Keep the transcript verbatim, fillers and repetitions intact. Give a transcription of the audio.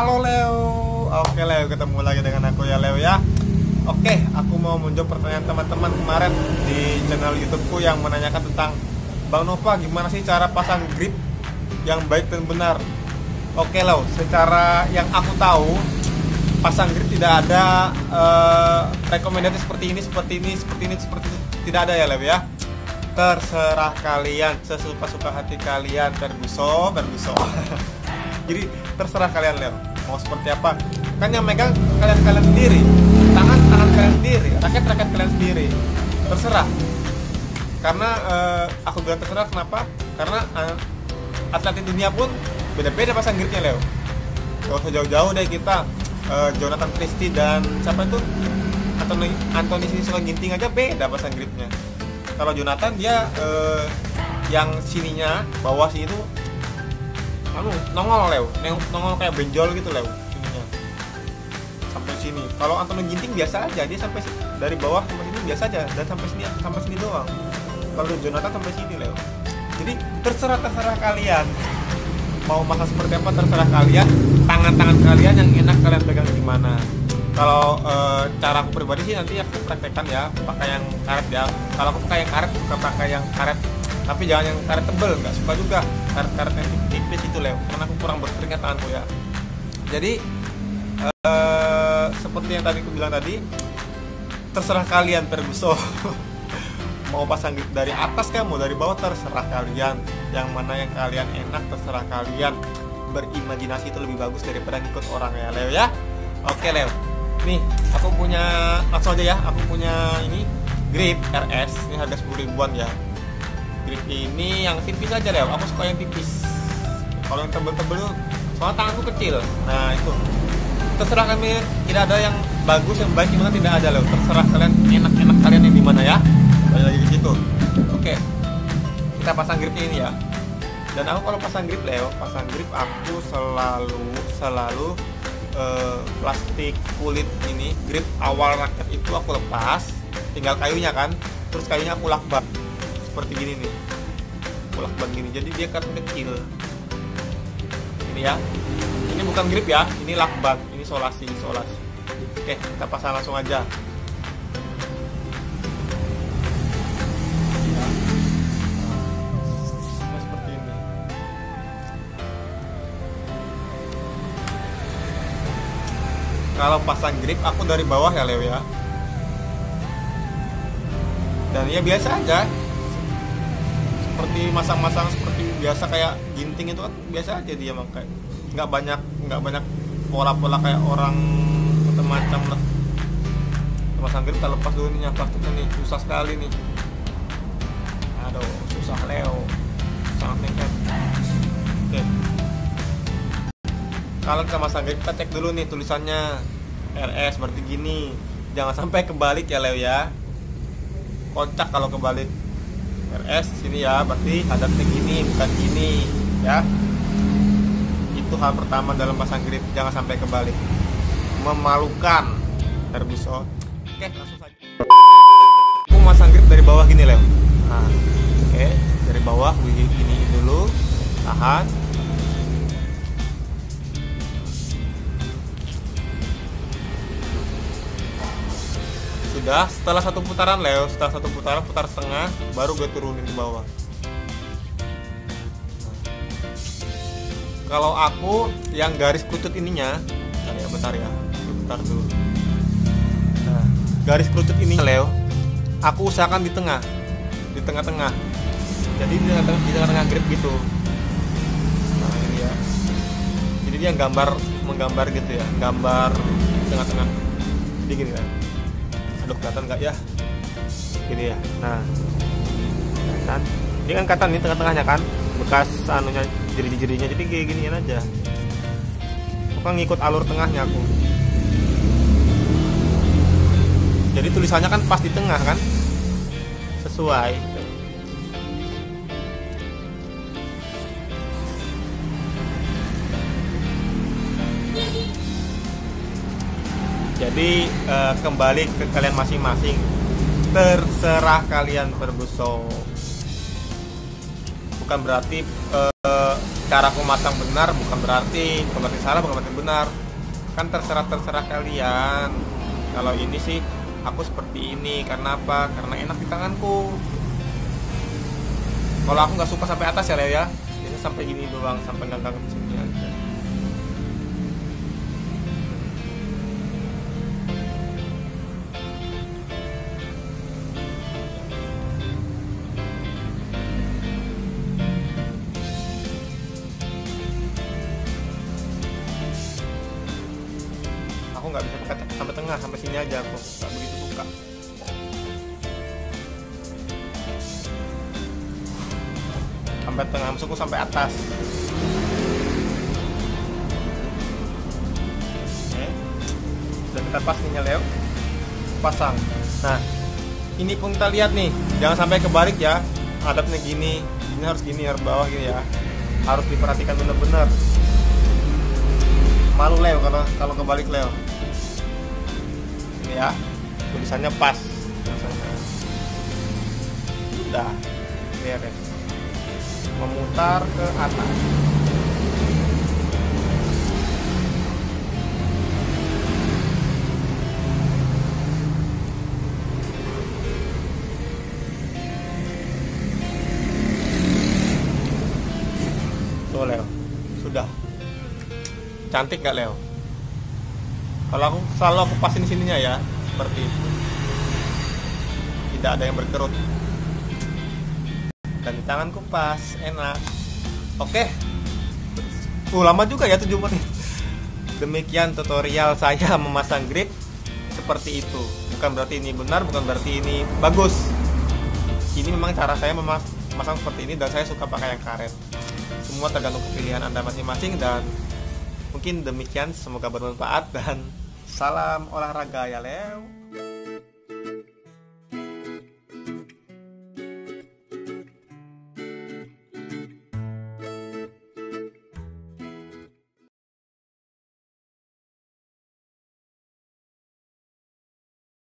Halo Leo. Oke Leo, ketemu lagi dengan aku ya Leo ya. Oke, aku mau menjawab pertanyaan teman-teman kemarin di channel YouTubeku yang menanyakan tentang Bang Nova, gimana sih cara pasang grip yang baik dan benar. Oke Leo, secara yang aku tahu pasang grip tidak ada uh, rekomendasi seperti ini, seperti ini, seperti ini, seperti ini. Tidak ada ya Leo ya. Terserah kalian, sesuka-suka hati kalian, berbuso, berbuso. Jadi terserah kalian Leo, mau seperti apa. Kan yang megang kalian-kalian sendiri, tangan-tangan kalian sendiri, raket-raket kalian sendiri. Terserah. Karena uh, aku bilang terserah kenapa? Karena uh, atlet di dunia pun beda-beda pasang gripnya Leo. Gak usah jauh-jauh deh kita. uh, Jonathan Christie dan siapa itu? Anthony Anthony Sinisuka Ginting aja beda pasang gripnya. Kalau Jonathan dia uh, yang sininya bawah sini itu anu nongol Leo, nongol kayak benjol gitu Leo sininya sampai sini. Kalau Anthony Ginting biasa aja, dia sampai dari bawah sampai sini biasa aja, dan sampai sini sampai sini doang. Kalau Jonathan sampai sini Leo. Jadi terserah terserah kalian mau makan seperti apa, terserah kalian. Tangan-tangan kalian yang enak kalian pegang gimana. Kalau e, cara aku pribadi sih nanti aku praktekkan ya, pakai yang karet ya. Kalau aku pakai yang karet, bukan pakai yang karet, tapi jangan yang karet tebel, nggak suka juga karet-karet yang tipis itu Leo, karena aku kurang berkeringat tanganku ya. Jadi e, seperti yang tadi aku bilang tadi, terserah kalian Ferguson. Mau pasang grip dari atas kamu, dari bawah, terserah kalian. Yang mana yang kalian enak, terserah kalian. Berimajinasi itu lebih bagus daripada ngikut orang ya Leo ya. Oke Leo, nih aku punya, langsung aja ya, aku punya ini grip R S, ini harga sepuluh ribuan ya. Grip ini yang tipis aja Leo, aku suka yang tipis. Kalau yang tebel-tebel soalnya tanganku kecil. Nah itu terserah kami, tidak ada yang bagus yang baik gimana, tidak ada Leo. Terserah kalian, enak-enak kalian yang dimana ya. Balik lagi ke situ. Oke, kita pasang gripnya ini ya. Dan aku kalau pasang grip Leo, pasang grip aku selalu selalu uh, plastik kulit ini, grip awal raket itu aku lepas, tinggal kayunya kan. Terus kayunya aku lakban seperti gini nih, aku lakban gini, jadi dia kan kecil. Ini ya, ini bukan grip ya, ini lakban, ini solasi, isolasi. Oke, kita pasang langsung aja. Kalau pasang grip aku dari bawah ya Leo ya. Dan ya biasa aja, seperti masang-masang seperti biasa kayak ginting itu kan biasa aja dia makai. Nggak banyak nggak banyak pola-pola kayak orang macam-macam lah. Pasang grip tak lepas dulu nih plastiknya nih, susah sekali nih. Aduh, susah Leo, sangat nekat. Oke. Kalau kita masang grip, kita cek dulu nih tulisannya R S berarti gini. Jangan sampai kebalik ya Leo ya. Kocak kalau kebalik. R S sini ya, berarti hadapnya gini bukan gini ya. Itu hal pertama dalam pasang grip, jangan sampai kebalik. Memalukan Ferguson. Oke, langsung saja. Aku masang grip dari bawah gini Leo. Nah, oke, dari bawah gini dulu. Tahan. Sudah, setelah satu putaran Leo, setelah satu putaran, putar setengah, baru gue turunin ke bawah. Nah. Kalau aku yang garis kerucut ininya, bentar ya, bentar ya, bentar dulu. Nah, garis kerucut ini Leo, aku usahakan di tengah, di tengah-tengah. Jadi di tengah-tengah, di tengah-tengah grip gitu. Nah ini ya. Jadi dia gambar, menggambar gitu ya, gambar di tengah-tengah. Jadi gini kan. Aduh, kelihatan nggak ya? Gini ya. Nah, kan? Ini kan kelihatan nih tengah-tengahnya kan, bekas anunya, jeri-jerinya. Jadi kayak ginian aja. Aku kan ngikut alur tengahnya aku. Jadi tulisannya kan pas di tengah kan, sesuai. Jadi eh, kembali ke kalian masing-masing, terserah kalian Ferguson. bukan berarti uh, cara aku masang benar, bukan berarti bukan berarti salah, bukan berarti benar. Kan terserah terserah kalian. Kalau ini sih aku seperti ini karena apa? Karena enak di tanganku. Kalau aku nggak suka sampai atas ya Leo ya, ini sampai gini doang, sampai ganggang ke sini aja. Aku nggak bisa pakai sampai tengah, sampai sini aja aku nggak begitu suka. Sampai tengah, maksudku sampai atas. Oke, udah kita pas nih Leo, pasang. Nah, ini pun kita lihat nih, jangan sampai kebalik ya. Hadapnya gini, ini harus gini, harus bawah gini ya. Harus diperhatikan benar-benar. Malu Leo kalau kalau kebalik Leo. Ini ya, tulisannya pas. Udah, lihat ya. Memutar ke atas. Tuh Leo, sudah cantik gak Leo? Kalau aku selalu aku pasin sininya ya, seperti itu. Tidak ada yang berkerut. Dan di tanganku pas, enak. Oke. Uh, lama juga ya tujuh menit. Demikian tutorial saya memasang grip seperti itu. Bukan berarti ini benar, bukan berarti ini bagus. Ini memang cara saya memasang seperti ini dan saya suka pakai yang karet. Semua tergantung pilihan Anda masing-masing dan mungkin demikian, semoga bermanfaat dan salam olahraga ya Leo.